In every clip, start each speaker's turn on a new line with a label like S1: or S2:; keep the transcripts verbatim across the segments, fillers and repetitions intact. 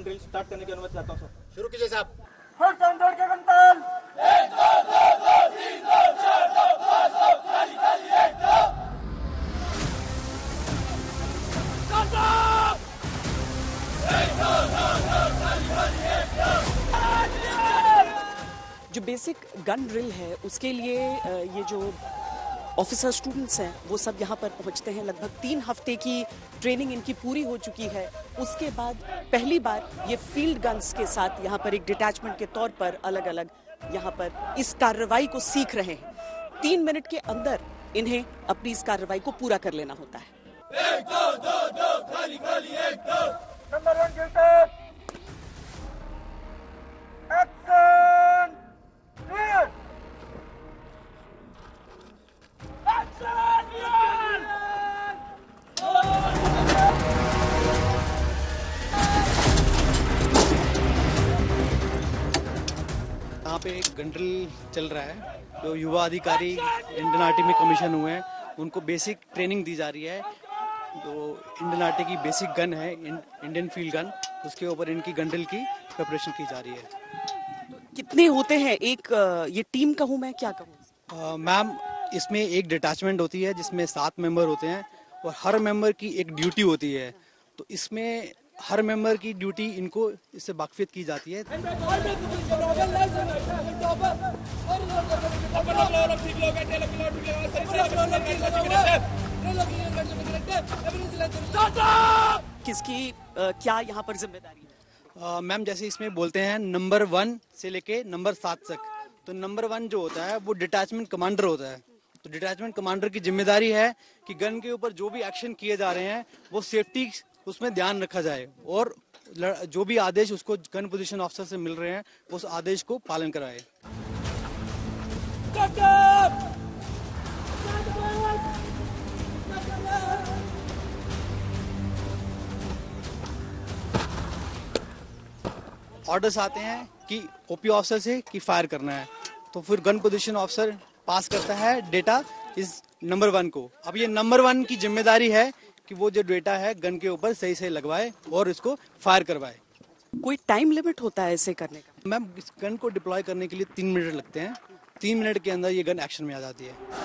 S1: Drill start करने की अनुमति चाहता हूँ सर।
S2: शुरू कीजिए साहब।
S3: फर्स्ट टाइम दौड़ के गंतल
S4: एक दो दो दो तीन दो चार दो पाँच दो खाली खाली एक दो एक दो दो दो खाली खाली एक दो।
S5: जो बेसिक गन ड्रिल है उसके लिए ये जो ऑफिसर स्टूडेंट्स हैं वो सब यहाँ पर पहुँचते हैं। लगभग तीन हफ्ते की ट्रेनिंग इनकी पूरी हो चुकी है। उसके बाद पहली बार ये फील्ड गन्स के साथ यहाँ पर एक डिटैचमेंट के तौर पर अलग अलग यहाँ पर इस कार्रवाई को सीख रहे हैं। तीन मिनट के अंदर इन्हें अपनी इस कार्रवाई को पूरा कर लेना होता है।
S4: एक दो दो दो खाली खाली एक दो।
S3: नंबर वन गिल्टेड एक्शन क्लियर
S6: यहाँ पे एक गन ड्रिल चल रहा है। जो युवा अधिकारी इंडियन आर्मी में कमीशन हुए हैं उनको बेसिक ट्रेनिंग दी जा रही है। जो इंडियन आर्मी की बेसिक गन है इंडियन फील्ड गन, उसके ऊपर इनकी गन ड्रिल की प्रिपरेशन की जा रही है।
S5: कितने होते हैं? एक ये टीम कहूँ मैं क्या कहूँ?
S6: मैम इसमें एक डिटैचमेंट होती है जिसमें सात मेंबर होते हैं और हर मेंबर की एक ड्यूटी होती है। तो इसमें हर मेंबर की ड्यूटी इनको इससे वाकिफियत की जाती है।
S5: किसकी आ, क्या यहाँ पर जिम्मेदारी है?
S6: मैम जैसे इसमें बोलते हैं नंबर वन से लेके नंबर सात तक। तो नंबर वन जो होता है वो डिटैचमेंट कमांडर होता है। तो डिटैचमेंट कमांडर की जिम्मेदारी है कि गन के ऊपर जो भी एक्शन किए जा रहे हैं वो सेफ्टी उसमें ध्यान रखा जाए और जो भी आदेश उसको गन पोजीशन ऑफिसर से मिल रहे हैं उस आदेश को पालन कराए। ऑर्डर्स आते हैं कि ओपी ऑफिसर से कि फायर करना है, तो फिर गन पोजीशन ऑफिसर पास करता है डेटा इस नंबर वन को। अब ये नंबर वन की जिम्मेदारी है कि वो जो डेटा है गन के ऊपर सही सही लगवाए और इसको फायर करवाए।
S5: कोई टाइम लिमिट होता है ऐसे करने का?
S6: मैम इस गन को डिप्लॉय करने के लिए तीन मिनट लगते हैं। तीन मिनट के अंदर ये गन एक्शन में आ जाती है।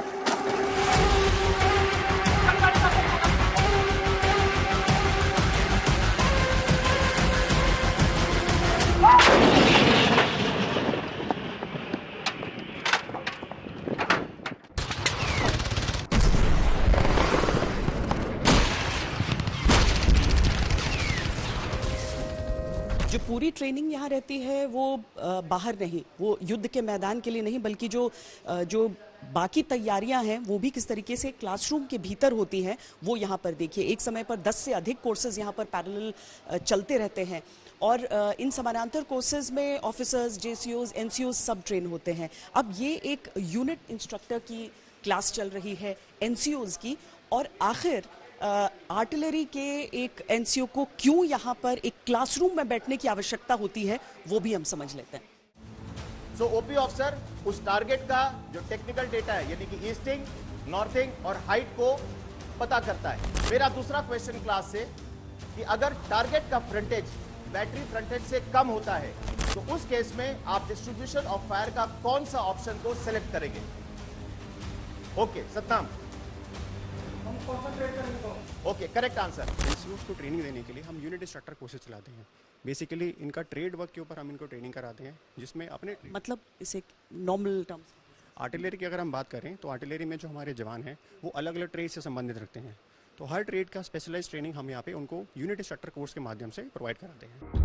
S5: जो पूरी ट्रेनिंग यहाँ रहती है वो बाहर नहीं, वो युद्ध के मैदान के लिए नहीं, बल्कि जो जो बाकी तैयारियां हैं वो भी किस तरीके से क्लासरूम के भीतर होती हैं वो यहाँ पर देखिए। एक समय पर दस से अधिक कोर्सेज यहाँ पर पैरेलल चलते रहते हैं और इन समानांतर कोर्सेज में ऑफिसर्स, जेसीओज, एनसीओज सब ट्रेन होते हैं। अब ये एक यूनिट इंस्ट्रक्टर की क्लास चल रही है एनसीओज की, और आखिर आर्टिलरी के एक एनसीओ को क्यों यहाँ पर एक क्लासरूम में बैठने की आवश्यकता होती है वो भी हम समझ लेते हैं।
S2: सो ओपी ऑफिसर उस टारगेट का जो टेक्निकल डेटा है यानी कि ईस्टिंग, नॉर्थिंग और हाइट को पता करता है। मेरा दूसरा क्वेश्चन क्लास से कि अगर टारगेट का फ्रंटेज बैटरी फ्रंटेज से कम होता है तो उस केस में आप डिस्ट्रीब्यूशन ऑफ फायर का कौन सा ऑप्शन को सिलेक्ट करेंगे? ओके सत्ताम,
S3: हम कंसंट्रेट करेंगे।
S2: Okay correct answer.
S7: एनसीओज को ट्रेनिंग देने के लिए हम यूनिट इंस्ट्रक्टर कोर्सेज चलाते हैं। बेसिकली इनका ट्रेड वर्क के ऊपर हम इनको ट्रेनिंग कराते हैं, जिसमें अपने
S5: मतलब इसे नॉर्मल टर्म्स।
S7: आर्टिलरी की अगर हम बात करें तो आर्टिलरी में जो हमारे जवान हैं वो अलग अलग ट्रेड से संबंधित रखते हैं। तो हर ट्रेड का स्पेशलाइज्ड ट्रेनिंग हम यहाँ पे उनको यूनिट इंस्ट्रक्टर कोर्स के माध्यम से प्रोवाइड कराते हैं।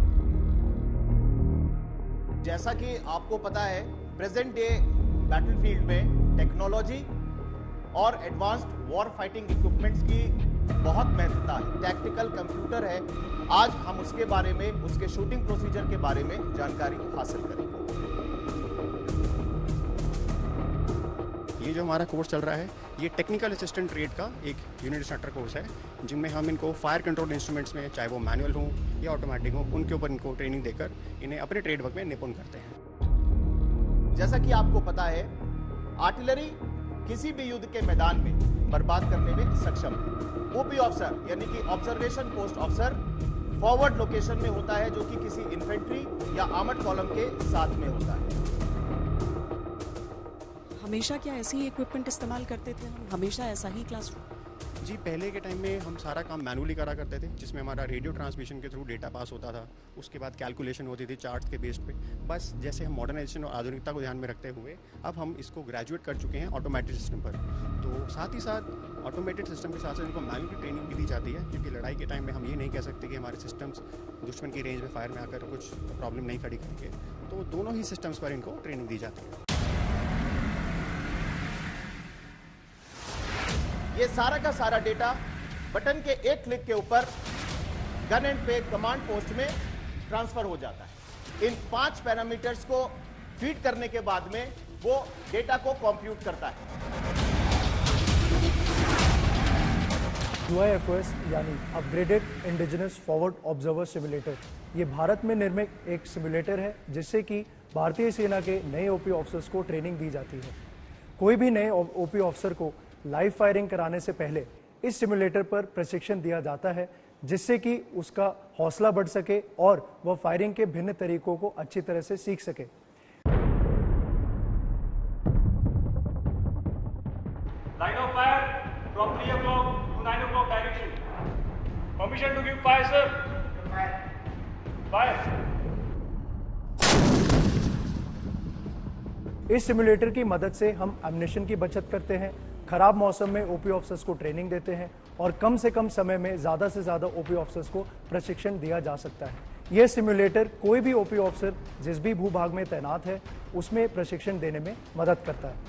S2: जैसा कि आपको पता है प्रेजेंट डे बैटलफील्ड में टेक्नोलॉजी और एडवांस्ड वॉर फाइटिंग इक्विपमेंट्स की बहुत महत्वता है। टैक्टिकल कंप्यूटर है, आज हम उसके बारे में, उसके शूटिंग प्रोसीजर के बारे में जानकारी हासिल करेंगे।
S7: ये जो हमारा कोर्स चल रहा है ये टेक्निकल असिस्टेंट ट्रेड का एक यूनिट इंस्ट्रक्टर कोर्स है, जिनमें हम इनको फायर कंट्रोल इंस्ट्रूमेंट्स में, चाहे वो मैनुअल हो या ऑटोमेटिक हो, उनके ऊपर इनको ट्रेनिंग देकर इन्हें अपने ट्रेड वर्क में निपुण करते हैं।
S2: जैसा कि आपको पता है आर्टिलरी किसी भी युद्ध के मैदान में बर्बाद करने में सक्षम है। ओपी ऑफिसर यानी कि observation post officer forward location में होता है, जो कि किसी इन्फेंट्री या आर्मर्ड कॉलम के साथ में होता है।
S5: हमेशा क्या ऐसे ही इक्विपमेंट इस्तेमाल करते थे हम? हमेशा ऐसा ही क्लासरूम?
S7: जी, पहले के टाइम में हम सारा काम मैनुअली करा करते थे, जिसमें हमारा रेडियो ट्रांसमिशन के थ्रू डेटा पास होता था। उसके बाद कैलकुलेशन होती थी चार्ट के बेस पे। बस जैसे हम मॉडर्नाइजेशन और आधुनिकता को ध्यान में रखते हुए अब हम इसको ग्रेजुएट कर चुके हैं ऑटोमेटिक सिस्टम पर। तो साथ ही साथ ऑटोमेटेड सिस्टम के साथ साथ इनको मैनुअली ट्रेनिंग भी दी जाती है, क्योंकि लड़ाई के टाइम में हम ये नहीं कह सकते कि हमारे सिस्टम्स दुश्मन की रेंज में फायर में आकर कुछ प्रॉब्लम नहीं खड़ी करेंगे। तो दोनों ही सिस्टम्स पर इनको ट्रेनिंग दी जाती है।
S2: ये सारा का सारा डेटा बटन के एक क्लिक के ऊपर गन एंड पे कमांड पोस्ट में ट्रांसफर हो जाता है। इन पांच पैरामीटर्स को फीड करने के बाद में वो डेटा को कंप्यूट करता है।
S8: U I F O S यानी upgraded indigenous forward observer simulator, ये भारत में निर्मित एक सिमुलेटर है जिससे कि भारतीय सेना के नए ओपी ऑफिसर्स को ट्रेनिंग दी जाती है। कोई भी नए ओपी ऑफिसर को लाइव फायरिंग कराने से पहले इस सिमुलेटर पर प्रशिक्षण दिया जाता है, जिससे कि उसका हौसला बढ़ सके और वह फायरिंग के भिन्न तरीकों को अच्छी तरह से सीख सके।
S3: Line of fire from three o'clock to nine o'clock direction. Permission to give fire, sir. Fire.
S8: इस सिमुलेटर की मदद से हम एम्युनिशन की बचत करते हैं, खराब मौसम में ओपी ऑफिसर्स को ट्रेनिंग देते हैं और कम से कम समय में ज़्यादा से ज़्यादा ओपी ऑफिसर्स को प्रशिक्षण दिया जा सकता है। यह सिमुलेटर कोई भी ओपी ऑफिसर जिस भी भूभाग में तैनात है उसमें प्रशिक्षण देने में मदद करता है।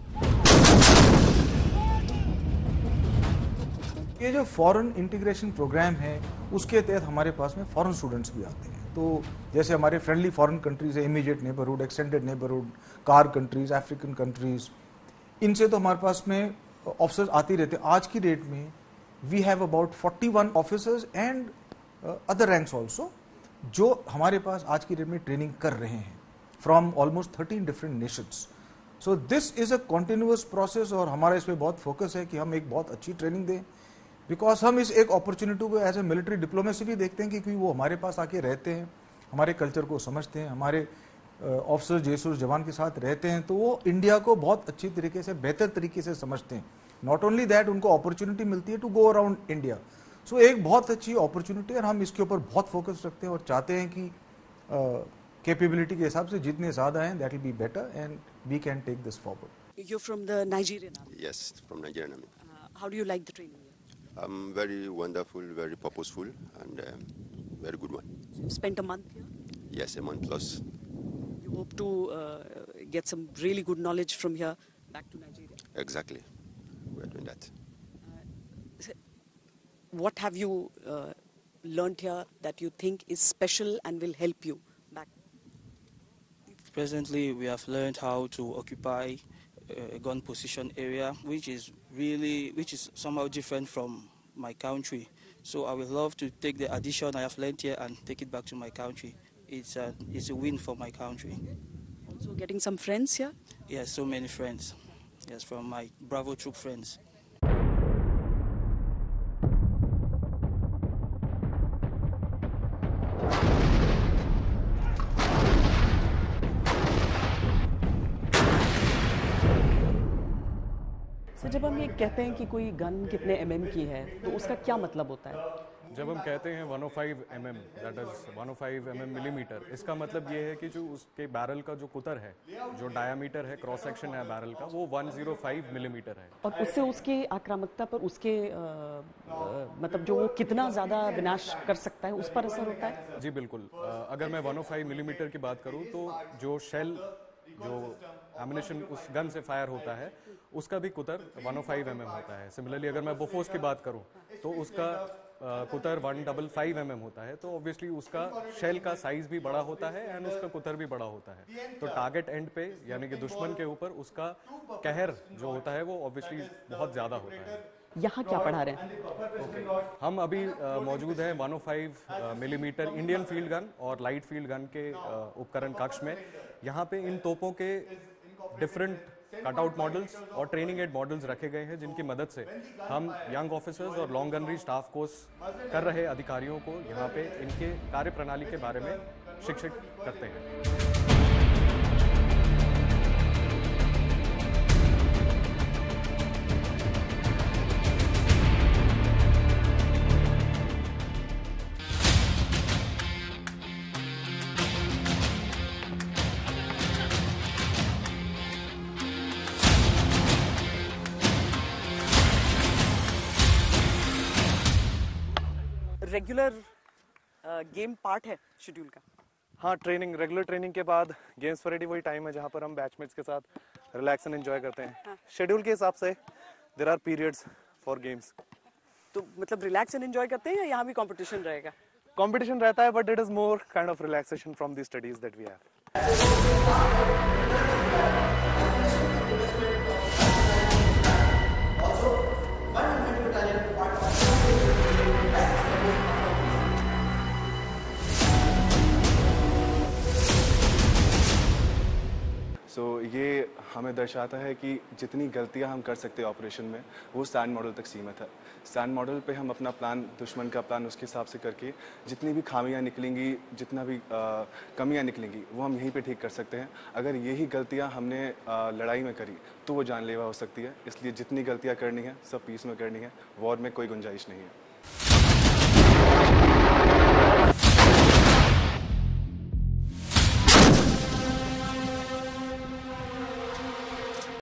S9: ये जो फॉरेन इंटीग्रेशन प्रोग्राम है उसके तहत हमारे पास में फॉरेन स्टूडेंट्स भी आते हैं। तो जैसे हमारे फ्रेंडली फॉरेन कंट्रीज है, immediate neighbourhood, extended neighbourhood, CAR countries, African countries, इनसे तो हमारे पास में ऑफिसर्स आते रहते हैं। आज की डेट में we have about forty one officers and other ranks also जो हमारे पास आज की डेट में ट्रेनिंग कर रहे हैं from almost thirteen different nations. So this is a continuous process और हमारा इस पर बहुत फोकस है कि हम एक बहुत अच्छी ट्रेनिंग दें, बिकॉज हम इस एक अपॉर्चुनिटी को एज ए मिलिट्री डिप्लोमेसी भी देखते हैं कि क्योंकि वो हमारे पास आके रहते हैं, हमारे कल्चर को समझते हैं, हमारे ऑफिसर जेसूस जवान के साथ रहते हैं, तो वो इंडिया को बहुत अच्छी तरीके से बेहतर तरीके से समझते हैं। नॉट ओनली दैट, उनको अपॉर्चुनिटी मिलती है to go around India. So एक बहुत अच्छी अपॉर्चुनिटी है और हम इसके ऊपर बहुत फोकस रखते हैं और चाहते हैं कि कैपेबिलिटी uh, के हिसाब से जितने ज़्यादा हैं that will be better and we can take this forward.
S5: You're from the Nigerian army?
S10: Yes, from Nigerian army.
S5: Uh, how do you like the training?
S10: Um, very wonderful, very purposeful, and um, very good one.
S5: You spent a month here?
S10: Yes, a month plus.
S5: You hope to uh, get some really good knowledge from here back to Nigeria?
S10: Exactly. We're doing that.
S5: Uh, what have you uh, learned here that you think is special and will help you back?
S11: Presently, we have learned how to occupy a gun position area, which is really, which is somehow different from my country. So I would love to take the addition I have learned here and take it back to my country. It's a, it's a win for my country.
S5: Also getting some friends here?
S11: Yes, so many friends. Yes, from my Bravo troop friends.
S5: तो जब हम ये कहते हैं कि कोई gun कितने MM की है तो उसका क्या मतलब होता है?
S12: जब हम कहते हैं one oh five M M, that is one oh five M M millimetre, इसका मतलब ये है कि जो उसके बैरल का जो कुतर है, जो डायामीटर है, क्रॉस सेक्शन है बैरल का, वो वन ओ फाइव मिलीमीटर है।
S5: और उससे उसके आक्रामकता पर, उसके आ, आ, मतलब जो वो कितना ज्यादा विनाश कर सकता है, उस पर असर होता है?
S12: जी बिल्कुल। अगर मैं वन ओ फाइव मिलीमीटर की बात करूँ तो जो शेल, जो एमिनेशन उस गन से फायर होता है, उसका भी कुतर one oh five M M होता है। सिमिलरली अगर मैं बोफोर्स की बात करूं तो उसका कुतर one double five M M होता है। तो ऑब्वियसली उसका शेल का साइज भी बड़ा होता है एंड उसका कुतर भी बड़ा होता है। तो टारगेट एंड पे यानी कि दुश्मन के ऊपर उसका कहर जो होता है वो ऑब्वियसली बहुत ज्यादा होता है।
S5: यहाँ क्या पढ़ा रहे हैं?
S12: okay. हम अभी uh, मौजूद हैं one oh five millimetre Indian field gun और लाइट फील्ड गन के uh, उपकरण कक्ष में। यहाँ पे इन तोपों के डिफरेंट कटआउट मॉडल्स और ट्रेनिंग एड मॉडल्स रखे गए हैं, जिनकी मदद से हम यंग ऑफिसर्स और लॉन्ग गनरी स्टाफ कोर्स कर रहे अधिकारियों को यहाँ पे इनके कार्य प्रणाली के बारे में शिक्षित करते हैं।
S5: रेगुलर गेम पार्ट है शेड्यूल का?
S12: हाँ, ट्रेनिंग रेगुलर ट्रेनिंग के बाद गेम्स परेड वही टाइम है जहाँ पर हम बैचमेट्स के साथ रिलैक्स एंड एंजॉय करते हैं। शेड्यूल के हिसाब से there are periods for games.
S5: तो मतलब रिलैक्स एंड एंजॉय करते हैं या यहाँ भी कंपटीशन रहेगा?
S12: कंपटीशन रहता है, but it is more kind of relaxation from the studies that we have.
S13: So so, ये हमें दर्शाता है कि जितनी गलतियां हम कर सकते हैं ऑपरेशन में, वो सैंड मॉडल तक सीमित है। सैंड मॉडल पे हम अपना प्लान, दुश्मन का प्लान उसके हिसाब से करके जितनी भी खामियां निकलेंगी, जितना भी आ, कमियां निकलेंगी, वो हम यहीं पे ठीक कर सकते हैं। अगर यही गलतियां हमने आ, लड़ाई में करी तो वो जानलेवा हो सकती है। इसलिए जितनी गलतियां करनी है सब पीस में करनी है, वॉर में कोई गुंजाइश नहीं है।